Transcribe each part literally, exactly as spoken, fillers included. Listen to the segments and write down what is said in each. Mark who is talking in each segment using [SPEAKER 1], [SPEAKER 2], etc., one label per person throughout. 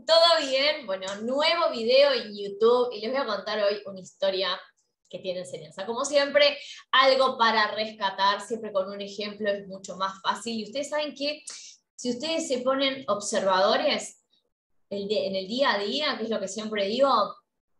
[SPEAKER 1] ¿Todo bien? Bueno, nuevo video en YouTube y les voy a contar hoy una historia que tiene enseñanza. Como siempre, algo para rescatar, siempre con un ejemplo es mucho más fácil. Y ustedes saben que si ustedes se ponen observadores el de, en el día a día, que es lo que siempre digo,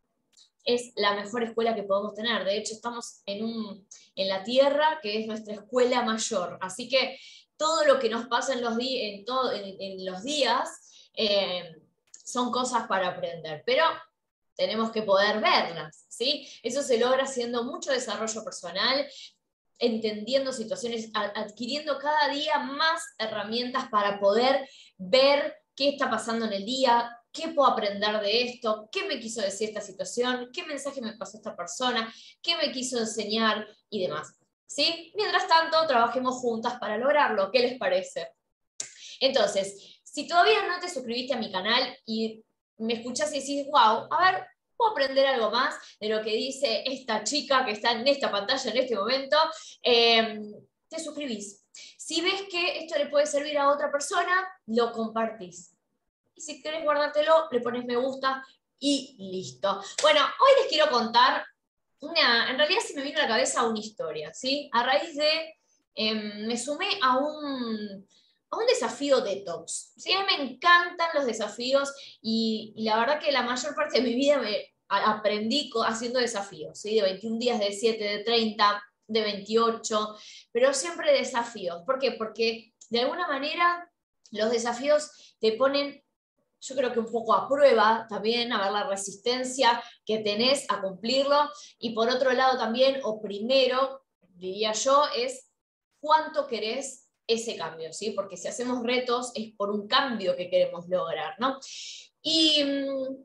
[SPEAKER 1] es la mejor escuela que podemos tener. De hecho, estamos en, un, en la Tierra, que es nuestra escuela mayor. Así que todo lo que nos pasa en los, di en todo, en, en los días eh, son cosas para aprender. Pero tenemos que poder verlas, ¿sí? Eso se logra haciendo mucho desarrollo personal, entendiendo situaciones, adquiriendo cada día más herramientas para poder ver qué está pasando en el día, qué puedo aprender de esto, qué me quiso decir esta situación, qué mensaje me pasó esta persona, qué me quiso enseñar y demás, ¿sí? Mientras tanto, trabajemos juntas para lograrlo. ¿Qué les parece? Entonces, si todavía no te suscribiste a mi canal y me escuchás y decís, wow, a ver, puedo aprender algo más de lo que dice esta chica que está en esta pantalla en este momento, eh, te suscribís. Si ves que esto le puede servir a otra persona, lo compartís. Y si querés guardártelo, le pones me gusta y listo. Bueno, hoy les quiero contar una, en realidad se me vino a la cabeza una historia, ¿sí? A raíz de, eh, me sumé a un, a un desafío detox, ¿sí? A mí me encantan los desafíos y, y la verdad que la mayor parte de mi vida me aprendí haciendo desafíos, ¿sí? De veintiún días, de siete, de treinta, de veintiocho, pero siempre desafíos. ¿Por qué? Porque de alguna manera los desafíos te ponen, yo creo que un poco a prueba también, a ver la resistencia que tenés a cumplirlo, y por otro lado también, o primero, diría yo, es cuánto querés ese cambio, ¿sí? Porque si hacemos retos es por un cambio que queremos lograr, ¿no? Y mmm,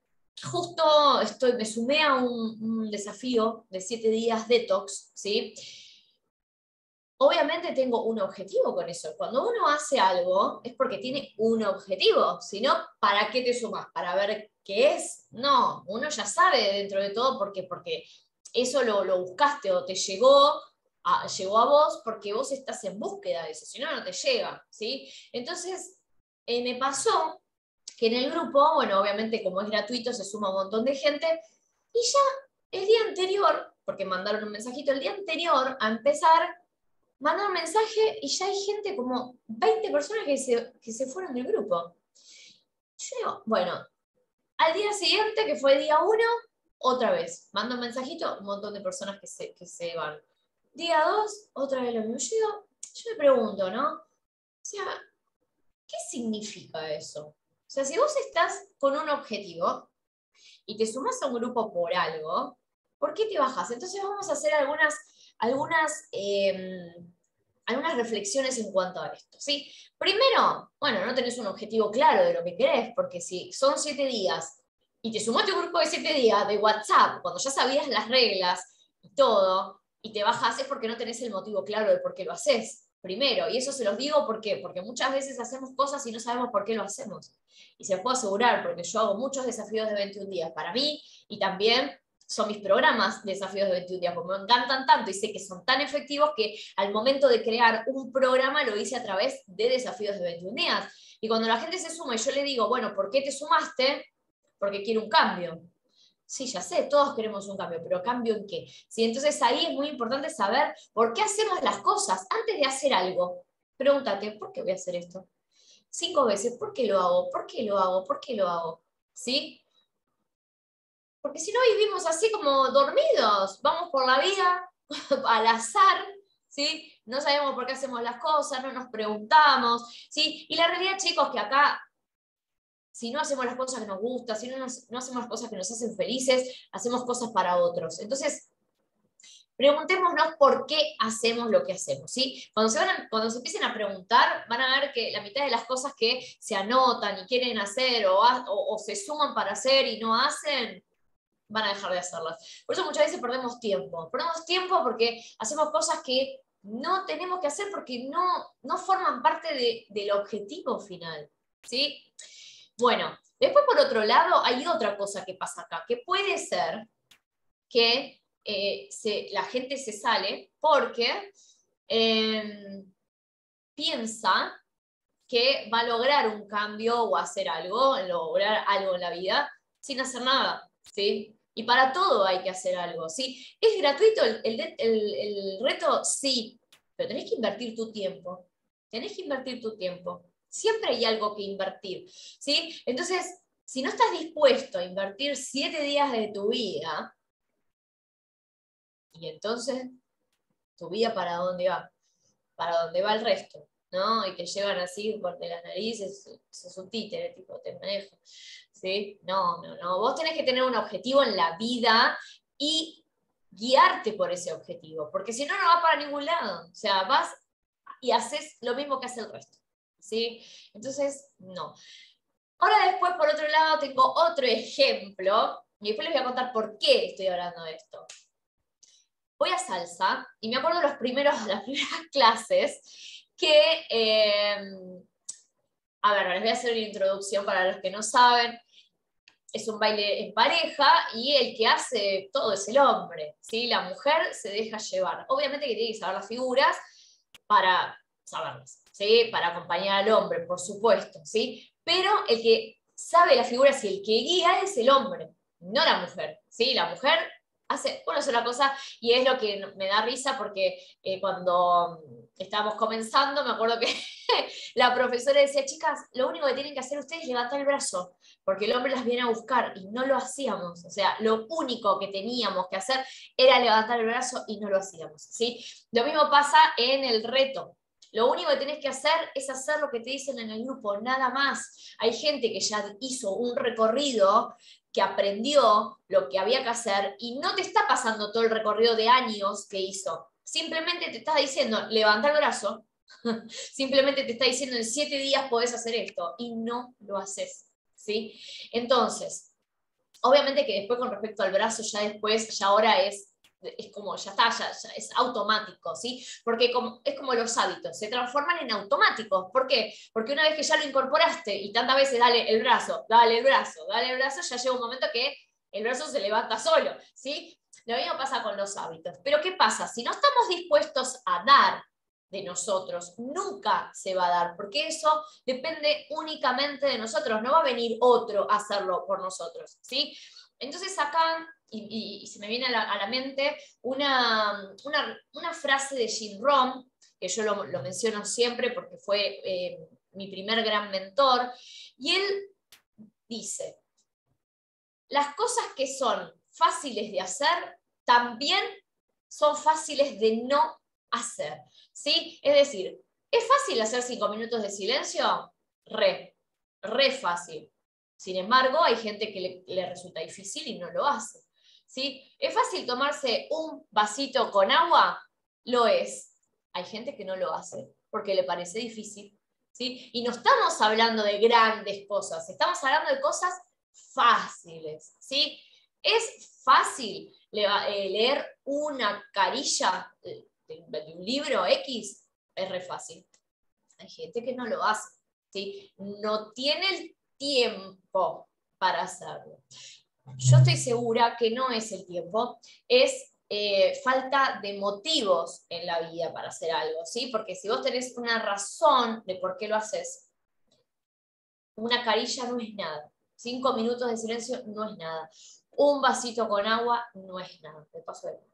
[SPEAKER 1] justo estoy, me sumé a un, un desafío de siete días detox, ¿sí? Obviamente tengo un objetivo con eso. Cuando uno hace algo es porque tiene un objetivo. Si no, ¿para qué te sumas? ¿Para ver qué es? No, uno ya sabe dentro de todo porque, porque eso lo, lo buscaste o te llegó a, llegó a vos porque vos estás en búsqueda de eso. Si no, no te llega, ¿sí? Entonces, eh, me pasó que en el grupo, bueno, obviamente como es gratuito, se suma un montón de gente y ya el día anterior, porque mandaron un mensajito, el día anterior a empezar, mandó un mensaje y ya hay gente, como veinte personas que se, que se fueron del grupo. Yo digo, bueno, al día siguiente, que fue día uno, otra vez, mando un mensajito, un montón de personas que se, que se van. Día dos, otra vez lo mismo. Yo digo, yo me pregunto, ¿no? O sea, ¿qué significa eso? O sea, si vos estás con un objetivo y te sumás a un grupo por algo, ¿por qué te bajas? Entonces vamos a hacer algunas, algunas eh, algunas reflexiones en cuanto a esto, ¿sí? Primero, bueno, no tenés un objetivo claro de lo que querés, porque si son siete días y te sumaste a un grupo de siete días de WhatsApp, cuando ya sabías las reglas y todo, y te bajas es porque no tenés el motivo claro de por qué lo haces, primero. Y eso se los digo ¿por qué? Porque muchas veces hacemos cosas y no sabemos por qué lo hacemos. Y se los puedo asegurar, porque yo hago muchos desafíos de veintiún días para mí y también son mis programas de desafíos de veintiún días, porque me encantan tanto y sé que son tan efectivos que al momento de crear un programa lo hice a través de desafíos de veintiún días. Y cuando la gente se suma y yo le digo, bueno, ¿por qué te sumaste? Porque quiero un cambio. Sí, ya sé, todos queremos un cambio, pero ¿cambio en qué? Sí, entonces ahí es muy importante saber por qué hacemos las cosas. Antes de hacer algo, pregúntate, ¿por qué voy a hacer esto? Cinco veces, ¿por qué lo hago? ¿Por qué lo hago? ¿Por qué lo hago? ¿Sí? Porque si no vivimos así como dormidos, vamos por la vida al azar, ¿sí? No sabemos por qué hacemos las cosas, no nos preguntamos, ¿sí? Y la realidad, chicos, que acá, si no hacemos las cosas que nos gustan, si no, nos, no hacemos las cosas que nos hacen felices, hacemos cosas para otros. Entonces, preguntémonos por qué hacemos lo que hacemos, ¿sí? Cuando se, van a, cuando se empiecen a preguntar, van a ver que la mitad de las cosas que se anotan y quieren hacer o, o, o se suman para hacer y no hacen, van a dejar de hacerlas. Por eso muchas veces perdemos tiempo. Perdemos tiempo porque hacemos cosas que no tenemos que hacer porque no, no forman parte de, del objetivo final, ¿sí? Bueno, después por otro lado hay otra cosa que pasa acá, que puede ser que eh, se, la gente se sale porque eh, piensa que va a lograr un cambio o hacer algo, lograr algo en la vida, sin hacer nada, ¿sí? Y para todo hay que hacer algo, ¿sí? ¿Es gratuito el, el, el, el reto? Sí, pero tenés que invertir tu tiempo. Tenés que invertir tu tiempo. Siempre hay algo que invertir, ¿sí? Entonces, si no estás dispuesto a invertir siete días de tu vida, y entonces, ¿tu vida para dónde va? Para dónde va el resto, ¿no? Y te llevan así por de la nariz, es, es un títere, tipo, te manejo, ¿sí? No, no, no. Vos tenés que tener un objetivo en la vida y guiarte por ese objetivo, porque si no, no va para ningún lado. O sea, vas y haces lo mismo que hace el resto, ¿sí? Entonces, no. Ahora después, por otro lado, tengo otro ejemplo, y después les voy a contar por qué estoy hablando de esto. Voy a salsa, y me acuerdo de los primeros, las primeras clases, que, eh, a ver, les voy a hacer una introducción para los que no saben. Es un baile en pareja y el que hace todo es el hombre, ¿sí? La mujer se deja llevar. Obviamente que tiene que saber las figuras para saberlas, ¿sí? Para acompañar al hombre, por supuesto, ¿sí? Pero el que sabe las figuras y el que guía es el hombre, no la mujer, ¿sí? La mujer hace una sola cosa y es lo que me da risa porque eh, cuando estábamos comenzando me acuerdo que la profesora decía, chicas, lo único que tienen que hacer ustedes es levantar el brazo, porque el hombre las viene a buscar y no lo hacíamos. O sea, lo único que teníamos que hacer era levantar el brazo y no lo hacíamos, ¿sí? Lo mismo pasa en el reto. Lo único que tenés que hacer es hacer lo que te dicen en el grupo, nada más. Hay gente que ya hizo un recorrido, que aprendió lo que había que hacer y no te está pasando todo el recorrido de años que hizo. Simplemente te está diciendo, levanta el brazo, simplemente te está diciendo en siete días podés hacer esto y no lo haces, ¿sí? Entonces, obviamente que después con respecto al brazo, ya después, ya ahora es, es como, ya está, ya, ya es automático, ¿sí? Porque como, es como los hábitos, se transforman en automáticos. ¿Por qué? Porque una vez que ya lo incorporaste y tantas veces dale el brazo, dale el brazo, dale el brazo, ya llega un momento que el brazo se levanta solo, ¿sí? Lo mismo pasa con los hábitos. Pero ¿qué pasa? Si no estamos dispuestos a dar de nosotros, nunca se va a dar, porque eso depende únicamente de nosotros, no va a venir otro a hacerlo por nosotros, ¿sí? Entonces acá, y, y, y se me viene a la, a la mente una, una, una frase de Jim Rohn, que yo lo, lo menciono siempre porque fue eh, mi primer gran mentor, y él dice, las cosas que son fáciles de hacer también son fáciles de no hacer, ¿sí? Es decir, ¿es fácil hacer cinco minutos de silencio? Re, re fácil. Sin embargo, hay gente que le, le resulta difícil y no lo hace, ¿sí? ¿Es fácil tomarse un vasito con agua? Lo es. Hay gente que no lo hace porque le parece difícil, ¿sí? Y no estamos hablando de grandes cosas, estamos hablando de cosas fáciles, ¿sí? Es fácil leer una carilla de, de, de un libro X, es re fácil. Hay gente que no lo hace, ¿sí? No tiene el tiempo para hacerlo. Yo estoy segura que no es el tiempo, es eh, falta de motivos en la vida para hacer algo, ¿sí? Porque si vos tenés una razón de por qué lo haces, una carilla no es nada. Cinco minutos de silencio no es nada. Un vasito con agua no es nada. De paso de...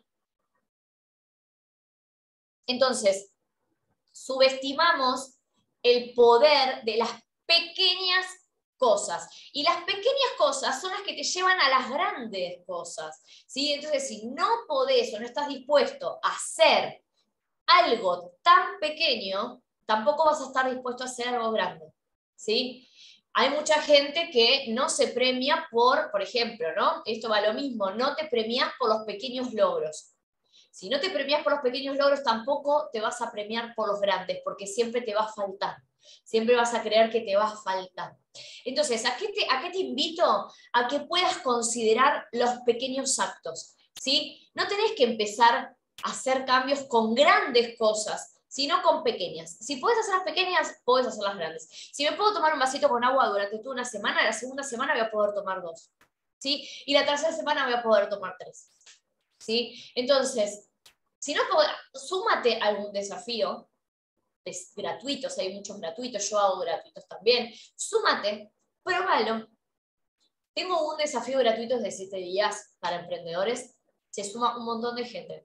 [SPEAKER 1] Entonces, subestimamos el poder de las pequeñas cosas. Y las pequeñas cosas son las que te llevan a las grandes cosas, ¿sí? Entonces, si no podés o no estás dispuesto a hacer algo tan pequeño, tampoco vas a estar dispuesto a hacer algo grande, ¿sí? Hay mucha gente que no se premia por, por ejemplo, ¿no? Esto va a lo mismo, no te premias por los pequeños logros. Si no te premias por los pequeños logros, tampoco te vas a premiar por los grandes, porque siempre te va a faltar. Siempre vas a creer que te va a faltar. Entonces, ¿a qué te, a qué te invito? A que puedas considerar los pequeños actos, ¿sí? No tenés que empezar a hacer cambios con grandes cosas, sino con pequeñas. Si puedes hacer las pequeñas, puedes hacer las grandes. Si me puedo tomar un vasito con agua durante toda una semana, la segunda semana voy a poder tomar dos, ¿sí? Y la tercera semana voy a poder tomar tres, ¿sí? Entonces, si no, súmate a algún desafío, es gratuitos, hay muchos gratuitos, yo hago gratuitos también. Súmate, pruébalo. Tengo un desafío gratuito de siete días para emprendedores, se suma un montón de gente.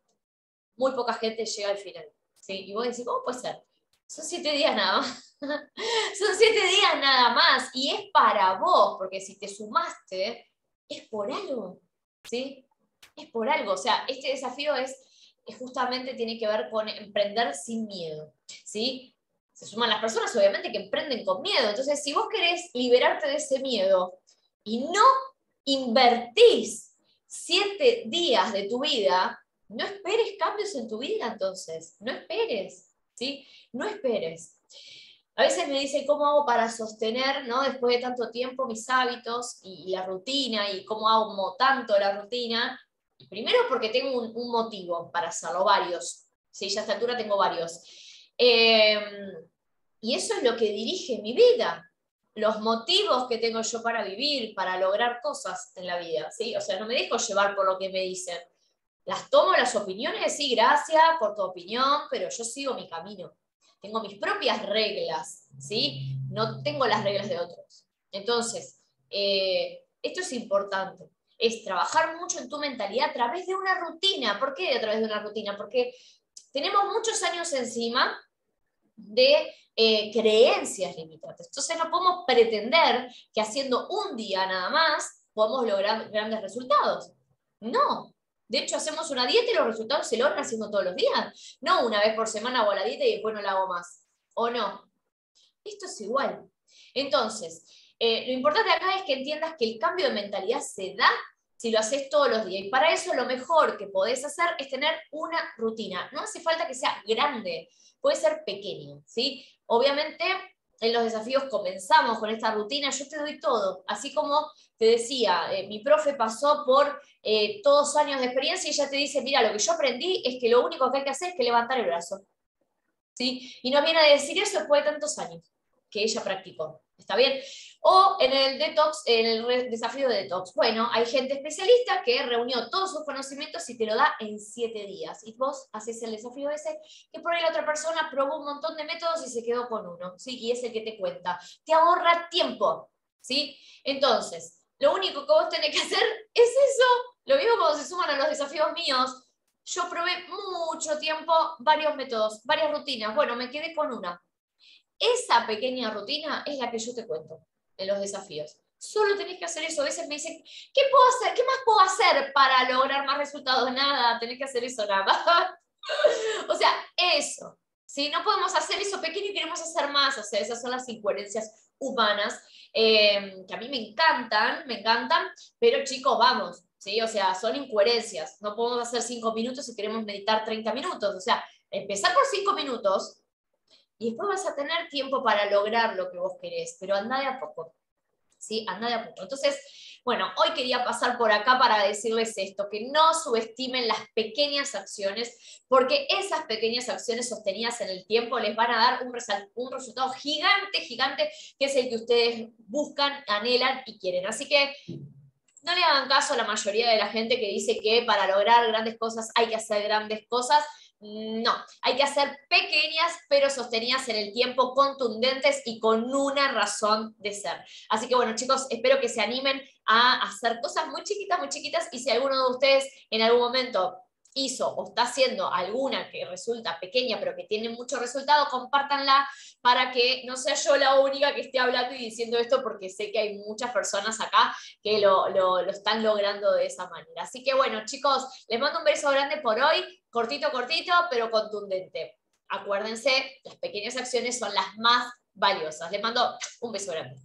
[SPEAKER 1] Muy poca gente llega al final, ¿sí? Y vos decís, ¿cómo puede ser? Son siete días nada más. Son siete días nada más. Y es para vos, porque si te sumaste, es por algo, ¿sí? Es por algo. O sea, este desafío es, es justamente tiene que ver con emprender sin miedo, ¿sí? Se suman las personas, obviamente, que emprenden con miedo. Entonces, si vos querés liberarte de ese miedo y no invertís siete días de tu vida, no esperes cambios en tu vida, entonces. No esperes, ¿sí? No esperes. A veces me dicen, ¿cómo hago para sostener, ¿no? Después de tanto tiempo, mis hábitos y, y la rutina, y cómo hago tanto la rutina? Y primero porque tengo un, un motivo para hacerlo, varios. ¿Sí? Ya a esta altura tengo varios. Eh, y eso es lo que dirige mi vida. Los motivos que tengo yo para vivir, para lograr cosas en la vida, ¿sí? O sea, no me dejo llevar por lo que me dicen. Las tomo, las opiniones, sí, gracias por tu opinión, pero yo sigo mi camino. Tengo mis propias reglas, ¿sí? No tengo las reglas de otros. Entonces, eh, esto es importante. Es trabajar mucho en tu mentalidad a través de una rutina. ¿Por qué a través de una rutina? Porque tenemos muchos años encima de eh, creencias limitantes. Entonces no podemos pretender que haciendo un día nada más podemos lograr grandes resultados. No. De hecho, hacemos una dieta y los resultados se logran haciendo todos los días. No una vez por semana hago la dieta y después no la hago más. ¿O no? Esto es igual. Entonces, eh, lo importante acá es que entiendas que el cambio de mentalidad se da si lo haces todos los días. Y para eso lo mejor que podés hacer es tener una rutina. No hace falta que sea grande, puede ser pequeño, ¿sí? Obviamente, en los desafíos comenzamos con esta rutina, yo te doy todo. Así como te decía, eh, mi profe pasó por eh, todos años de experiencia y ella te dice, mira, lo que yo aprendí es que lo único que hay que hacer es que levantar el brazo. ¿Sí? Y nos viene a decir eso después de tantos años que ella practicó. ¿Está bien? O en el detox, en el desafío de detox. Bueno, hay gente especialista que reunió todos sus conocimientos y te lo da en siete días. Y vos haces el desafío ese, que por ahí la otra persona probó un montón de métodos y se quedó con uno, ¿sí? Y es el que te cuenta. Te ahorra tiempo, ¿sí? Entonces, lo único que vos tenés que hacer es eso. Lo mismo cuando se suman a los desafíos míos. Yo probé mucho tiempo varios métodos, varias rutinas. Bueno, me quedé con una. Esa pequeña rutina es la que yo te cuento en los desafíos. Solo tenés que hacer eso. A veces me dicen, ¿qué puedo hacer? ¿Qué más puedo hacer para lograr más resultados? Nada, tenés que hacer eso nada más. O sea, eso. ¿Sí? No podemos hacer eso pequeño y queremos hacer más. O sea, esas son las incoherencias humanas eh, que a mí me encantan, me encantan, pero chicos, vamos. ¿Sí? O sea, son incoherencias. No podemos hacer cinco minutos si queremos meditar treinta minutos. O sea, empezar por cinco minutos y después vas a tener tiempo para lograr lo que vos querés, pero anda de a poco. ¿Sí? Anda de a poco. Entonces, bueno, hoy quería pasar por acá para decirles esto, que no subestimen las pequeñas acciones, porque esas pequeñas acciones sostenidas en el tiempo les van a dar un, un resultado gigante, gigante, que es el que ustedes buscan, anhelan y quieren. Así que no le hagan caso a la mayoría de la gente que dice que para lograr grandes cosas hay que hacer grandes cosas. No, hay que hacer pequeñas pero sostenidas en el tiempo, contundentes y con una razón de ser. Así que bueno, chicos, espero que se animen a hacer cosas muy chiquitas, muy chiquitas, y si alguno de ustedes en algún momento hizo o está haciendo alguna que resulta pequeña pero que tiene mucho resultado, compártanla para que no sea yo la única que esté hablando y diciendo esto, porque sé que hay muchas personas acá que lo, lo, lo están logrando de esa manera. Así que bueno, chicos, les mando un beso grande por hoy, cortito, cortito, pero contundente. Acuérdense, las pequeñas acciones son las más valiosas. Les mando un beso grande.